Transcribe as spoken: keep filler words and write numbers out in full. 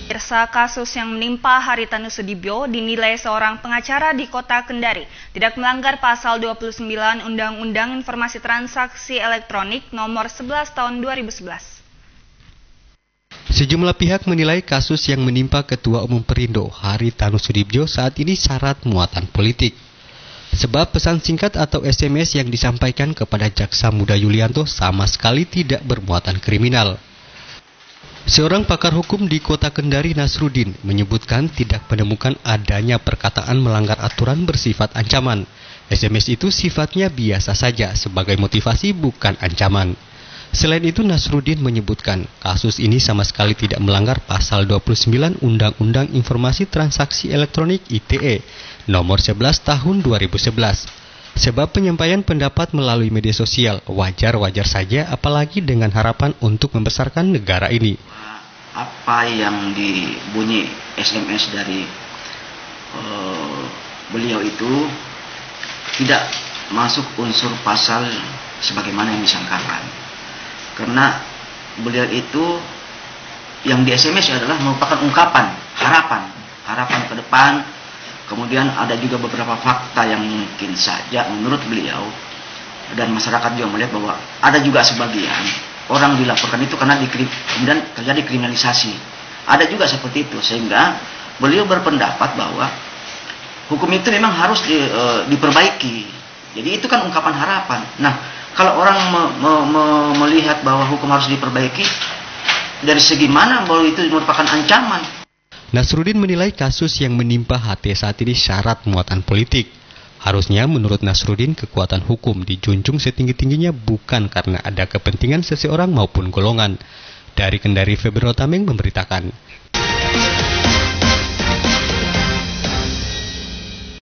Pemirsa, kasus yang menimpa Haritanu Sudibyo dinilai seorang pengacara di Kota Kendari tidak melanggar pasal dua puluh sembilan Undang-Undang Informasi Transaksi Elektronik nomor sebelas tahun dua ribu sebelas. Sejumlah pihak menilai kasus yang menimpa Ketua Umum Perindo Haritanu Sudibyo saat ini syarat muatan politik. Sebab pesan singkat atau S M S yang disampaikan kepada Jaksa Muda Yulianto sama sekali tidak bermuatan kriminal. Seorang pakar hukum di Kota Kendari, Nasruddin, menyebutkan tidak menemukan adanya perkataan melanggar aturan bersifat ancaman. S M S itu sifatnya biasa saja sebagai motivasi bukan ancaman. Selain itu, Nasruddin menyebutkan kasus ini sama sekali tidak melanggar pasal dua puluh sembilan Undang-Undang Informasi Transaksi Elektronik I T E nomor sebelas tahun dua ribu sebelas. Sebab penyampaian pendapat melalui media sosial wajar-wajar saja, apalagi dengan harapan untuk membesarkan negara ini. Apa yang dibunyi S M S dari uh, beliau itu tidak masuk unsur pasal sebagaimana yang disangkakan. Karena beliau itu yang di S M S adalah merupakan ungkapan harapan, harapan ke depan. Kemudian ada juga beberapa fakta yang mungkin saja menurut beliau dan masyarakat juga melihat bahwa ada juga sebagian orang dilaporkan itu karena dikrim, kemudian terjadi kriminalisasi. Ada juga seperti itu, sehingga beliau berpendapat bahwa hukum itu memang harus di, e, diperbaiki. Jadi itu kan ungkapan harapan. Nah, kalau orang me, me, me, melihat bahwa hukum harus diperbaiki, dari segi mana bahwa itu merupakan ancaman? Nasruddin menilai kasus yang menimpa H T saat ini syarat muatan politik. Harusnya menurut Nasruddin kekuatan hukum dijunjung setinggi-tingginya bukan karena ada kepentingan seseorang maupun golongan. Dari Kendari, Febri Rotameng memberitakan.